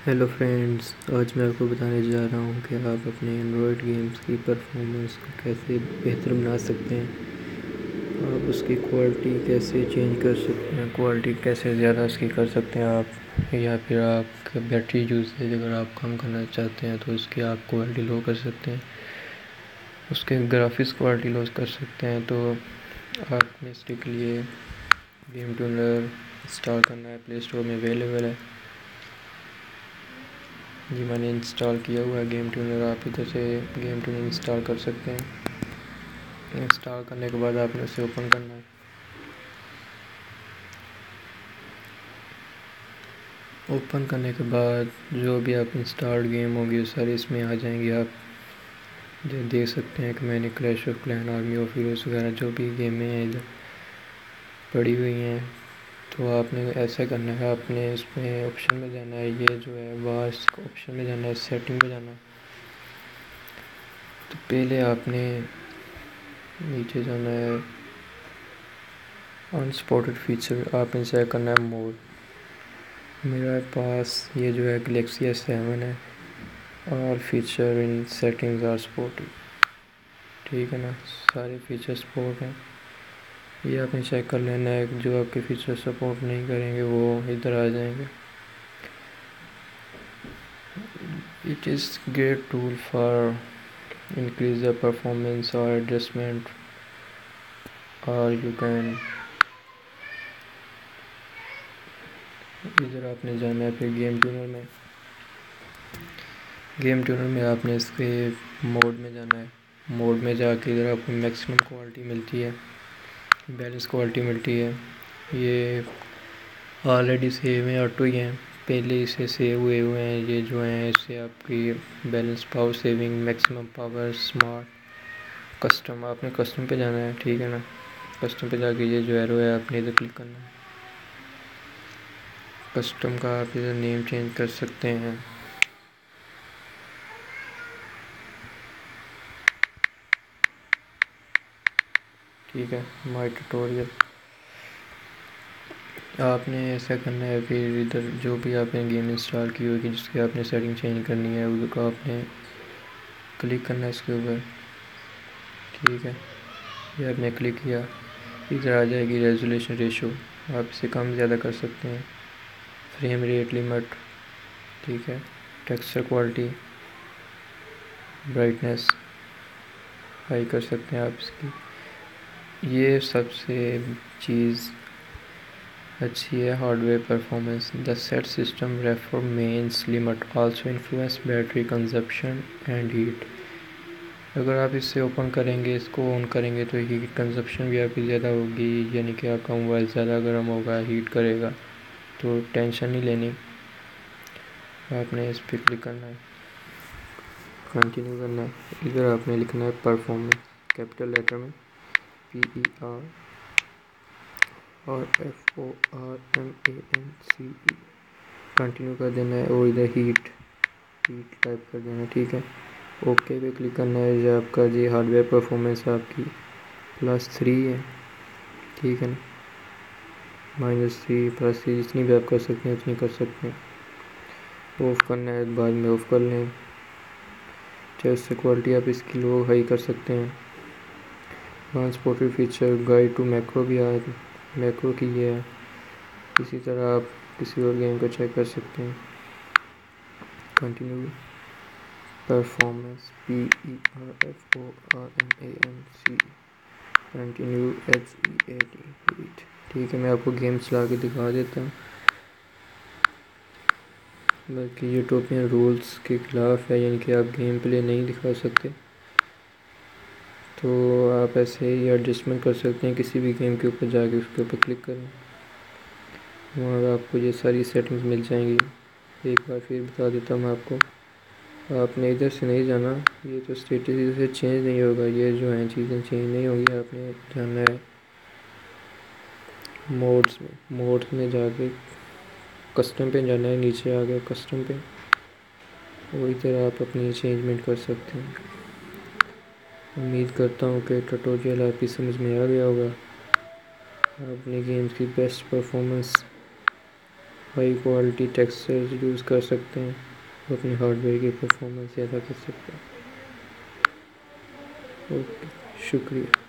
Hello friends, आज मैं आपको बताने जा रहा हूँ कि आप अपने एंड्रॉयड गेम्स की परफॉर्मेंस को कैसे बेहतर बना सकते हैं। आप उसकी क्वालिटी कैसे चेंज कर सकते हैं, क्वालिटी कैसे ज़्यादा उसकी कर सकते हैं आप, या फिर आपका बैटरी यूसेज अगर आप कम करना चाहते हैं तो उसकी आप क्वालिटी लो कर सकते हैं, उसके ग्राफिक्स क्वालिटी लो कर सकते हैं। तो आपने इसके लिए गेम ट्यूनर इंस्टॉल करना है, प्ले स्टोर में अवेलेबल है जी। मैंने इंस्टॉल किया हुआ है गेम ट्यूनर, आप इधर से गेम ट्यूनर इंस्टॉल कर सकते हैं। इंस्टॉल करने के बाद आपने उसे ओपन करना है। ओपन करने के बाद जो भी आप इंस्टॉल्ड गेम होंगी वो सारी इसमें आ जाएंगी। आप जो देख सकते हैं कि मैंने Clash of Clans, Army of Heroes वगैरह जो भी गेमें हैं इधर पड़ी हुई हैं। तो आपने ऐसा करना है, आपने इसमें ऑप्शन में जाना है, ये जो है वास ऑप्शन में जाना है, सेटिंग में जाना है। तो पहले आपने नीचे जाना है, अनस्पॉटेड फीचर आप इनसे करना है मोर। मेरे पास ये जो है गैलेक्सी S7 है और feature in settings are supported, ठीक है ना, सारे फीचर सपोर्ट हैं। ये आपने चेक कर लेना है, जो आपके फीचर सपोर्ट नहीं करेंगे वो इधर आ जाएंगे। It is great tool for increase the performance or adjustment, or you can इधर आपने जाना है। फिर गेम ट्यूनर में आपने इसके मोड में जाना है। मोड में जाके इधर आपको मैक्सिमम क्वालिटी मिलती है, बैलेंस क्वालिटी मिलती है। ये ऑलरेडी सेव है, ऑटो ही हैं, पहले इसे सेव हुए हैं। ये जो हैं इससे आपकी balance, power saving, maximum power, smart, custom, आपने कस्टम पे जाना है, ठीक है ना। कस्टम पे जाके ये जो एरो है आपने इधर क्लिक करना है। कस्टम का आप इधर नेम चेंज कर सकते हैं, ठीक है, माई ट्यूटोरियल। आपने ऐसा करना है। फिर इधर जो भी आपने गेम इंस्टॉल की होगी जिसकी आपने सेटिंग चेंज करनी है उसको आपने क्लिक करना है इसके ऊपर, ठीक है। ये आपने क्लिक किया, इधर आ जाएगी रेजोल्यूशन रेशो, आप इसे कम ज़्यादा कर सकते हैं। फ्रेम रेट लिमिट, ठीक है। टेक्सचर क्वालिटी, ब्राइटनेस हाई कर सकते हैं आप इसकी। ये सबसे चीज़ अच्छी है hardware performance. The set system performance limit also influence battery consumption and heat. अगर आप इससे ओपन करेंगे, इसको ऑन करेंगे तो हीट कंजप्शन भी आपकी ज़्यादा होगी, यानी कि आपका मोबाइल ज़्यादा गर्म होगा, हीट करेगा। तो टेंशन नहीं लेनी, आपने इस पर क्लिक करना है, कंटिन्यू करना है। इधर आपने लिखना है परफॉर्मेंस, कैपिटल लेटर में PER और FORMANCE, कंटिन्यू कर देना है। और इधर हीट टाइप कर देना है, ठीक है। ओके पे क्लिक करना है। जो आपका जी हार्डवेयर परफॉर्मेंस आपकी +3 है, ठीक है ना, -3 +3 जितनी भी आप कर सकते हैं उतनी कर सकते हैं। ऑफ़ करना है, बाद में ऑफ़ कर लें। जैसे क्वालिटी आप इसकी लो हाई कर सकते हैं। Transported feature guide to macro भी है, मैक्रो की ये है। इसी तरह आप किसी और गेम को चेक कर सकते हैं। Continue performance PERFORMANCE, continue HEAT, ठीक है। मैं आपको गेम चला के दिखा देता हूँ। बल्कि यूटोपियन रूल्स के खिलाफ है, यानी कि आप गेम प्ले नहीं दिखा सकते। तो आप ऐसे ही एडजस्टमेंट कर सकते हैं, किसी भी गेम के ऊपर जाके उसके ऊपर क्लिक करें, वहाँ आपको ये सारी सेटिंग्स मिल जाएंगी। एक बार फिर बता देता हूँ मैं आपको, आपने इधर से नहीं जाना, ये तो स्टेटस इधर से चेंज नहीं होगा, ये जो है चीज़ें चेंज नहीं होंगी। आपने जाना है मोड्स में जाके कस्टम पे जाना है, नीचे आ गया कस्टम पे, और इधर आप अपनी चेंजमेंट कर सकते हैं। उम्मीद करता हूँ कि ट्यूटोरियल आपकी समझ में आ गया होगा। अपने गेम्स की best performance high quality textures use कर सकते हैं, अपने हार्डवेयर की परफॉर्मेंस ज़्यादा कर सकते हैं। ओके, शुक्रिया।